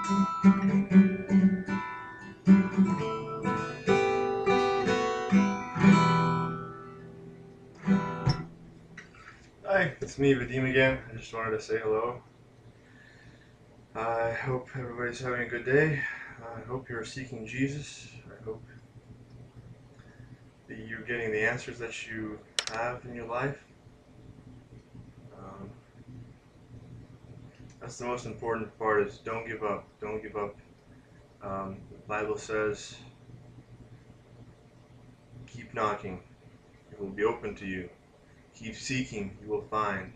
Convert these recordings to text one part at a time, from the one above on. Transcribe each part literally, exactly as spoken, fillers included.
Hi, it's me, Vadim again. I just wanted to say hello. I hope everybody's having a good day. I hope you're seeking Jesus. I hope that you're getting the answers that you have in your life. Um, that's the most important part is don't give up. Don't give up. Um, the Bible says, keep knocking. It will be open to you. Keep seeking. You will find.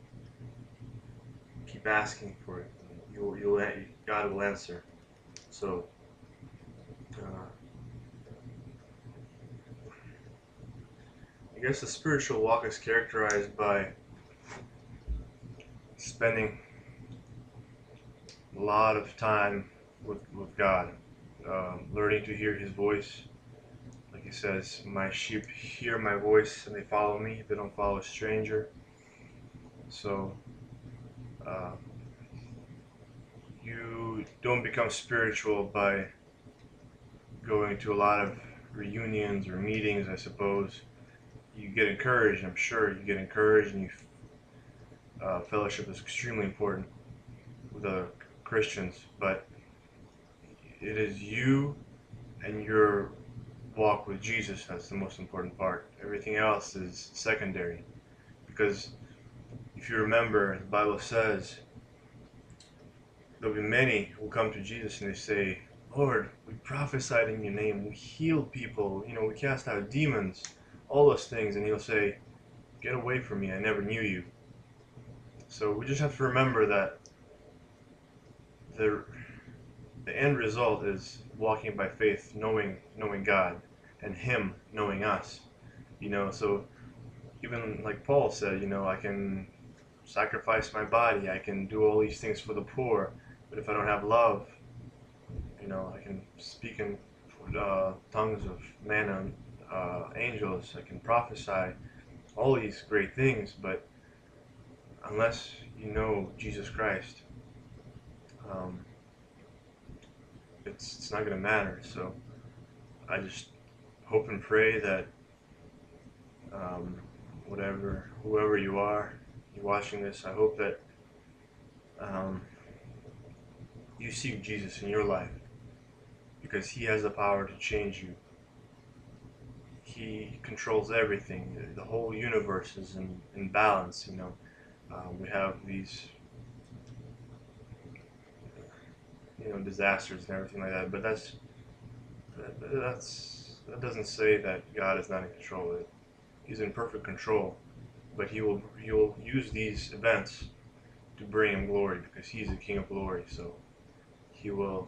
Keep asking for it. You'll, you'll, God will answer. So, uh, I guess the spiritual walk is characterized by spending a lot of time with, with God, um, learning to hear His voice. Like He says, my sheep hear my voice and they follow me, they don't follow a stranger. So uh, you don't become spiritual by going to a lot of reunions or meetings, I suppose. You get encouraged, I'm sure you get encouraged, and you, uh, fellowship is extremely important with other Christians, but it is you and your walk with Jesus that's the most important part. Everything else is secondary. Because if you remember, the Bible says there'll be many who come to Jesus and they say, Lord, we prophesied in your name, we healed people, you know, we cast out demons, all those things, and He'll say, get away from me, I never knew you. So we just have to remember that the the end result is walking by faith, knowing knowing God, and Him knowing us. You know, so even like Paul said, you know, I can sacrifice my body, I can do all these things for the poor, but if I don't have love, you know, I can speak in uh, tongues of men and uh, angels, I can prophesy, all these great things, but unless you know Jesus Christ, um, it's, it's not going to matter. So I just hope and pray that um, whatever, whoever you are, you're watching this, I hope that um, you seek Jesus in your life because He has the power to change you. He controls everything. The whole universe is in, in balance, you know. Uh, we have these, you know, disasters and everything like that, but that's, that, that's, that doesn't say that God is not in control. He's in perfect control, but He will, He will use these events to bring Him glory because He's the King of glory, so He will,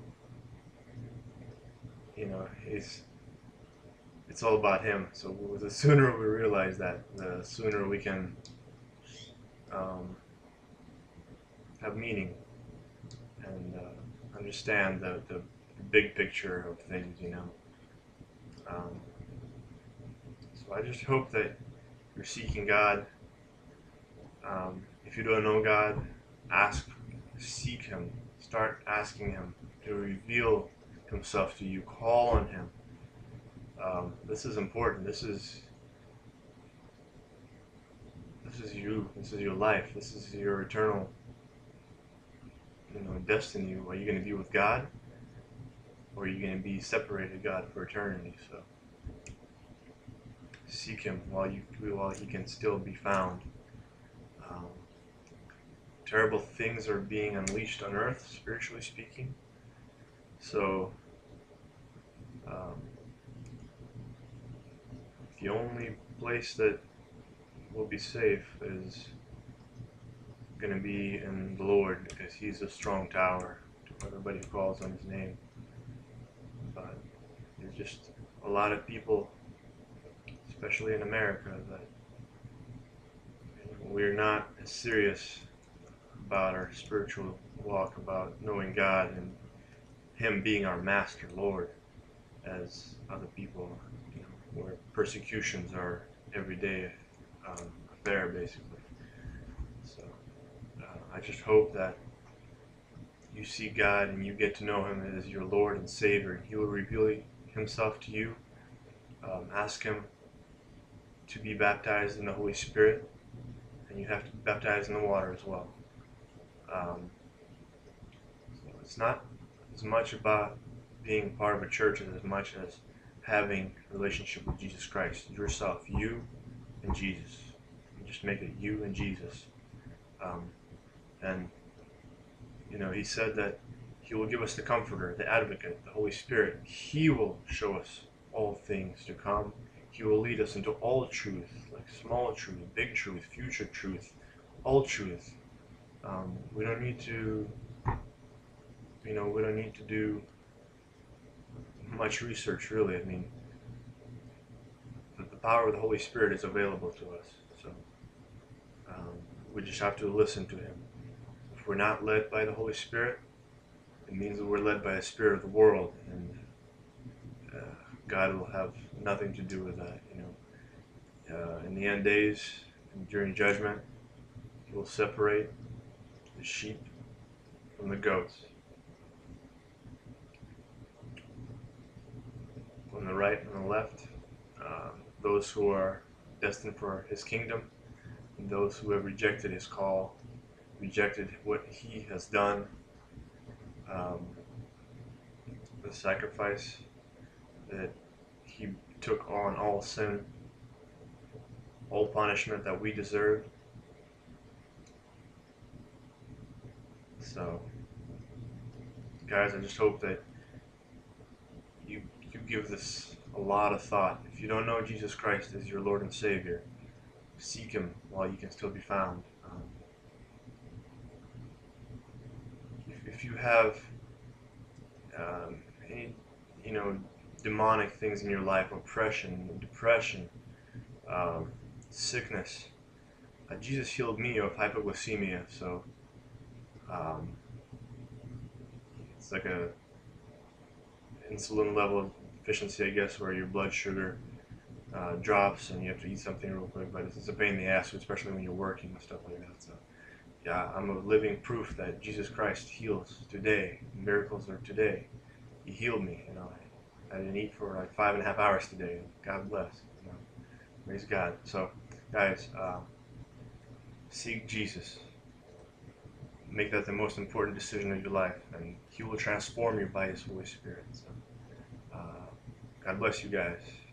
you know, He's, it's all about Him. So the sooner we realize that, the sooner we can um, have meaning and uh, understand the, the big picture of things, you know. Um, so I just hope that you're seeking God. Um, if you don't know God, ask, seek Him. Start asking Him to reveal Himself to you. Call on Him. Um, this is important. This is this is you. This is your life. This is your eternal, you know, destiny. Are you going to be with God, or are you going to be separated God for eternity? So seek Him while you while He can still be found. Um, terrible things are being unleashed on earth, spiritually speaking. So um, the only place that will be safe is going to be in the Lord because He's a strong tower to everybody who calls on His name. But there's just a lot of people, especially in America, that we're not as serious about our spiritual walk, about knowing God and Him being our Master, Lord, as other people, you know, where persecutions are everyday um, affair, basically. So uh, I just hope that you see God and you get to know Him as your Lord and Savior, and He will reveal Himself to you. Um, ask Him to be baptized in the Holy Spirit, and you have to be baptized in the water as well. Um, so it's not as much about being part of a church as much as having a relationship with Jesus Christ, yourself, you and Jesus. You just make it you and Jesus. Um, and, you know, He said that He will give us the Comforter, the Advocate, the Holy Spirit. He will show us all things to come. He will lead us into all truth, like small truth, big truth, future truth, all truth. Um, we don't need to, you know, we don't need to do much research, really. I mean, the, the power of the Holy Spirit is available to us. So um, we just have to listen to Him. If we're not led by the Holy Spirit, it means that we're led by the spirit of the world, and uh, God will have nothing to do with that. You know, uh, in the end days, and during judgment, He will separate the sheep from the goats. On the right and the left, uh, those who are destined for His kingdom, and those who have rejected His call, rejected what He has done, um, the sacrifice that He took on all sin, all punishment that we deserved. So, guys, I just hope that you you give this a lot of thought. If you don't know Jesus Christ as your Lord and Savior, seek Him while you can still be found. Um, if, if you have um, any, you know, demonic things in your life, oppression, depression, um, sickness, uh, Jesus healed me of hypoglycemia. So um, it's like a insulin level deficiency, I guess, where your blood sugar uh, drops and you have to eat something real quick. But it's, it's a pain in the ass, especially when you're working and stuff like that. So yeah, I'm a living proof that Jesus Christ heals today. Miracles are today. He healed me. You know, I, I didn't eat for like five and a half hours today. God bless. You know, praise God. So, guys, uh, seek Jesus. Make that the most important decision of your life, and He will transform you by His Holy Spirit. So, uh, God bless you guys.